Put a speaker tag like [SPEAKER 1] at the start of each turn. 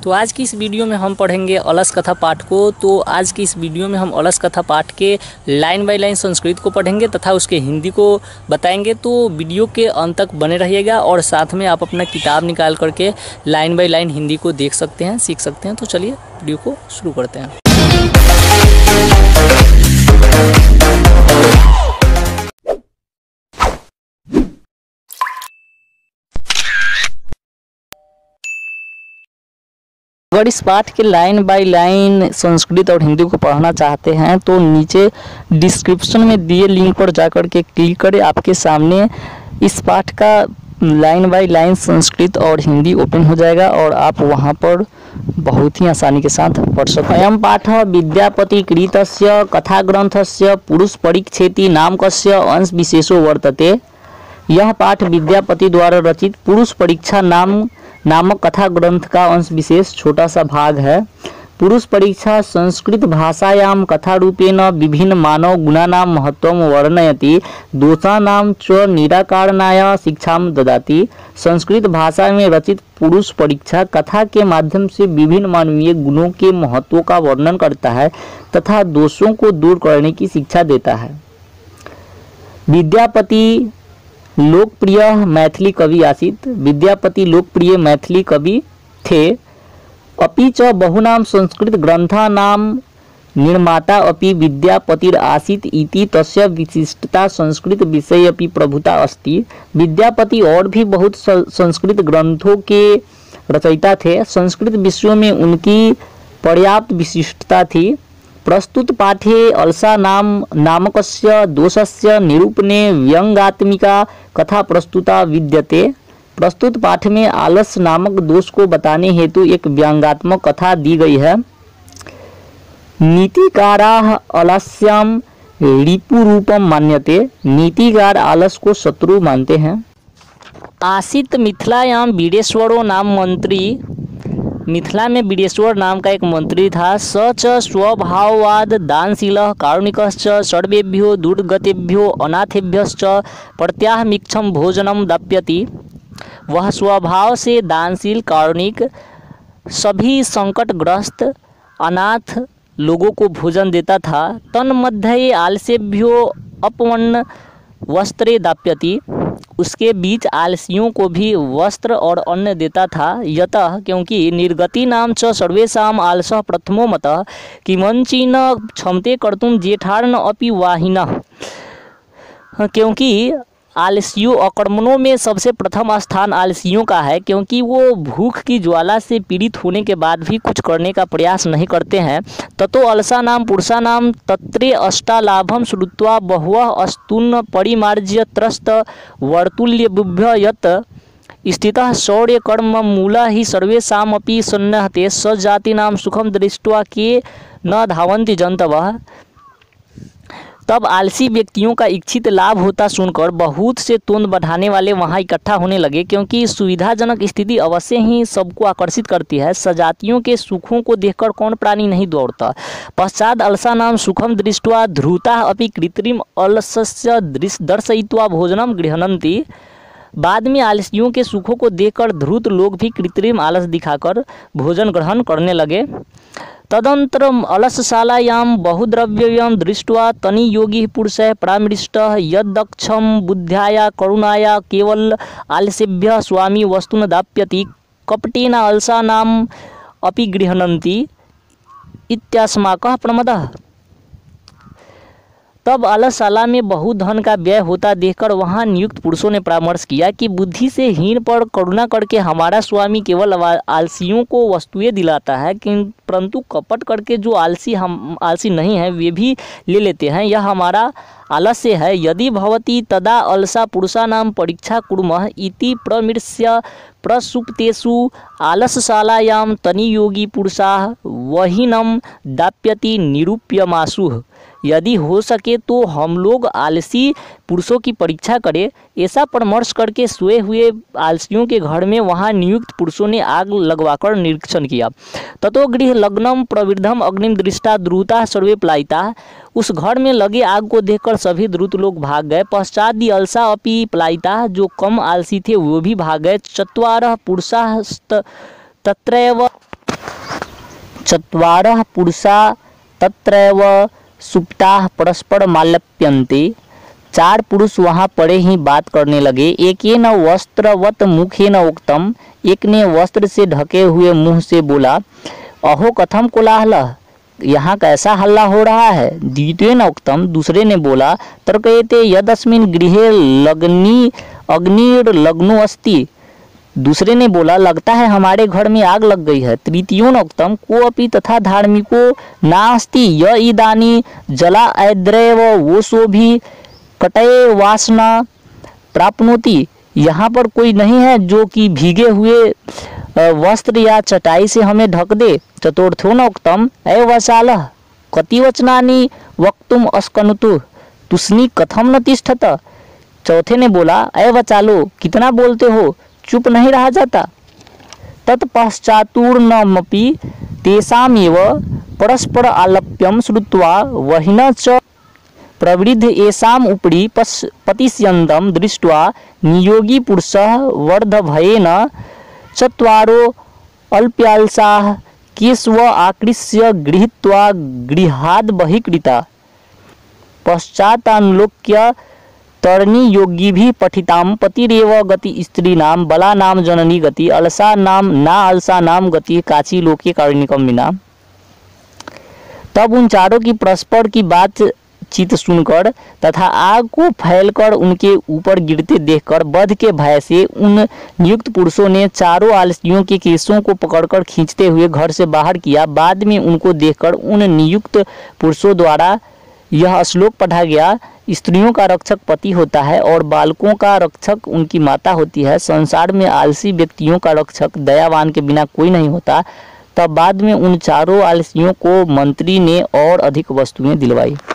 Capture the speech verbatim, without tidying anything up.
[SPEAKER 1] तो आज की इस वीडियो में हम पढ़ेंगे अलस कथा पाठ को। तो आज की इस वीडियो में हम अलस कथा पाठ के लाइन बाय लाइन संस्कृत को पढ़ेंगे तथा उसके हिंदी को बताएंगे। तो वीडियो के अंत तक बने रहिएगा और साथ में आप अपना किताब निकाल करके लाइन बाय लाइन हिंदी को देख सकते हैं, सीख सकते हैं। तो चलिए वीडियो को शुरू करते हैं। अगर इस पाठ के लाइन बाय लाइन संस्कृत और हिंदी को पढ़ना चाहते हैं तो नीचे डिस्क्रिप्शन में दिए लिंक पर जाकर के क्लिक करें। आपके सामने इस पाठ का लाइन बाय लाइन संस्कृत और हिंदी ओपन हो जाएगा और आप वहां पर बहुत ही आसानी के साथ पढ़ सकते हैं। अयं पाठ विद्यापति कृतस्य कथा ग्रंथस्य पुरुष परिच्छेति नामकस्य अंश विशेषो वर्तते। यह पाठ विद्यापति द्वारा रचित पुरुष परीक्षा नाम नामक कथा ग्रंथ का अंश विशेष छोटा सा भाग है। पुरुष परीक्षा संस्कृत भाषायां कथा रूपेण विभिन्न मानव गुणानां महत्वं वर्णयति, दोषानां च निराकरणाय शिक्षां ददाति। संस्कृत भाषा में रचित पुरुष परीक्षा कथा के माध्यम से विभिन्न मानवीय गुणों के महत्व का वर्णन करता है तथा दोषों को दूर करने की शिक्षा देता है। विद्यापति लोकप्रिय मैथिली कवि आसीत। विद्यापति लोकप्रिय मैथिली कवि थे। अपि च बहुनां संस्कृत ग्रंथानां निर्माता अपि विद्यापतिर आसीत इति तस्य विशिष्टता संस्कृत विषये अपि प्रभुता अस्ति। विद्यापति और भी बहुत संस्कृत ग्रंथों के रचयिता थे। संस्कृत विषयों में उनकी पर्याप्त विशिष्टता थी। प्रस्तुत पाठे अलसा नाम नामकस्य दोषस्य निरूपणे व्यंग्यात्मिका कथा प्रस्तुता विद्यते। प्रस्तुत पाठ में आलस नामक दोष को बताने हेतु एक व्यंग्यात्मक कथा दी गई है। नीतिकाराः अलस्याम रिपुरूपम मान्यते। नीतिकार आलस को शत्रु मानते हैं। आसीत मिथिलायाम बीडेश्वरो नाम मंत्री। मिथिला में बीडेश्वर नाम का एक मंत्री था। स च स्वभाववाद दानशीलः कारुणिकश्च सर्वेभ्यो दुर्गतेभ्यो अनाथेभ्यश्च प्रत्याहमिक्षं भोजनं दाप्यति। वह स्वभाव से दानशील, कारुणिक, सभी संकटग्रस्त अनाथ लोगों को भोजन देता था। तन्मध्ये आलसेभ्यो अपवन्न वस्त्रे दाप्यति। उसके बीच आलसियों को भी वस्त्र और अन्न देता था। यतः क्योंकि निर्गति नाम च सर्वेषाम आलसः प्रथमो मतः किमंचिन क्षमते कर्तुम जेठार्न अपि वाहिनः। क्योंकि आलसियों अकर्मणों में सबसे प्रथम स्थान आलसियों का है, क्योंकि वो भूख की ज्वाला से पीड़ित होने के बाद भी कुछ करने का प्रयास नहीं करते हैं। ततो अलसा नाम पुरुषा नाम तत्रे अष्टालाभम श्रुत्वा बहुवः अस्तुन परिमार्ज्य त्रस्त वर्तुल्य बुभ्य यत स्थितः शौर्य कर्म मूला ही सर्वेषामपि सन्नहते स जातीनां सुखम दृष्ट्वा के न धावन्ति जन्तवः। तब आलसी व्यक्तियों का इच्छित लाभ होता सुनकर बहुत से तोंद बढ़ाने वाले वहां इकट्ठा होने लगे, क्योंकि सुविधाजनक स्थिति अवश्य ही सबको आकर्षित करती है। सजातियों के सुखों को देखकर कौन प्राणी नहीं दौड़ता। पश्चात अलसा नाम सुखम दृष्ट्वा ध्रुता अपि कृत्रिम अलसस्य दर्शयित्वा भोजनम गृह्णन्ति। बाद में आलसियों के सुखों को देखकर ध्रुत लोग भी कृत्रिम आलस दिखाकर भोजन ग्रहण करने लगे। तदनन्तरम अलसशालायां बहुद्रव्यं दृष्ट्वा तनि योगी पुरुषः परामृष्टः यद्दक्षं बुद्ध्याया करुणाया केवल आलसेभ्यः स्वामी वस्तुन दाप्यति कपटेन अलसानाम् अपि गृह्णन्ति इत्यास्माकः प्रमदः। तब अलसशाला में बहुत धन का व्यय होता देखकर वहां नियुक्त पुरुषों ने परामर्श किया कि बुद्धि से हीन पर करुणा करके हमारा स्वामी केवल आलसियों को वस्तुएं दिलाता है, परंतु कपट करके जो आलसी हम आलसी नहीं है वे भी ले लेते हैं। यह हमारा आलस्य है। यदि भवति तदा अलसा पुरुषाणां परीक्षा कुर्मः इति प्रमृश्य प्रसुप्तेषु आलसशालायां तनि योगी पुरुषाः वहीनं दाप्यति निरूप्यमासुः। यदि हो सके तो हम लोग आलसी पुरुषों की परीक्षा करें। ऐसा परामर्श करके सोए हुए आलसियों के घर में वहां नियुक्त पुरुषों ने आग लगवाकर निरीक्षण किया। ततो गृह लग्नम प्रवृद्धम अग्निम दृष्टा द्रुता सर्वे पलायिता। उस घर में लगे आग को देखकर सभी द्रुत लोग भाग गए। पश्चात दी अलसा अपि पलायिता। जो कम आलसी थे वो भी भाग गए। चत्वारः पुरुषाः तत्रैव चत्वारः पुरुषा तत्रैव सुप्ताः परस्पर माल्यप्यन्ते। चार पुरुष वहाँ पड़े ही बात करने लगे। एकेन वस्त्रवत मुखेन उक्तम, एक ने वस्त्र से ढके हुए मुंह से बोला, अहो कथम कोलाहलः, यहाँ कैसा हल्ला हो रहा है। द्वितीयेन उक्तम, दूसरे ने बोला, तर्कयते यदस्मिन् गृहे लग्नि अग्निर्लग्नो अस्ति, दूसरे ने बोला लगता है हमारे घर में आग लग गई है। तृतीयोन उक्तम, को अपि तथा धार्मिको नास्ति य इदानी जला ऐद्रैव वोसो भी कटये वासना प्राप्नोति, यहाँ पर कोई नहीं है जो कि भीगे हुए वस्त्र या चटाई से हमें ढक दे। चतुर्थोन उक्तम, अय वसालः कति वचनानि वक्तुम अस्कनुतु तुष्णि कथम न तिष्ठत, चौथे ने बोला, अय वचालो कितना बोलते हो, चुप नहीं रहा जाता। तत्पश्चातूर्णमपि तेषामेव परस्पर आलप्यम श्रुत्वा वहिन च प्रवृद्ध येषाम् उपरि पतिष्यन्तं दृष्ट्वा नियोगी पुरुषः वर्धभयेन चत्वारो अल्प्याल्साः केशव आकृष्य गृहीत्वा गृहाद् बहिकृता। पश्चातानुलोक्य तरणी योगी भी पठिताम पतिरेव गति स्त्रीनाम बलानाम जननी गति अलसा नाम ना अलसा नाम गति काची लोके कारुणिकम बिना। तब उन चारों की परस्पर की बातचीत सुनकर तथा आग को फैलकर उनके ऊपर गिरते देखकर बध के भय से उन नियुक्त पुरुषों ने चारों आलसियों के केसों को पकड़कर खींचते हुए घर से बाहर किया। बाद में उनको देखकर उन नियुक्त पुरुषों द्वारा यह श्लोक पढ़ा गया, स्त्रियों का रक्षक पति होता है और बालकों का रक्षक उनकी माता होती है। संसार में आलसी व्यक्तियों का रक्षक दयावान के बिना कोई नहीं होता। तब बाद में उन चारों आलसियों को मंत्री ने और अधिक वस्तुएं दिलवाई।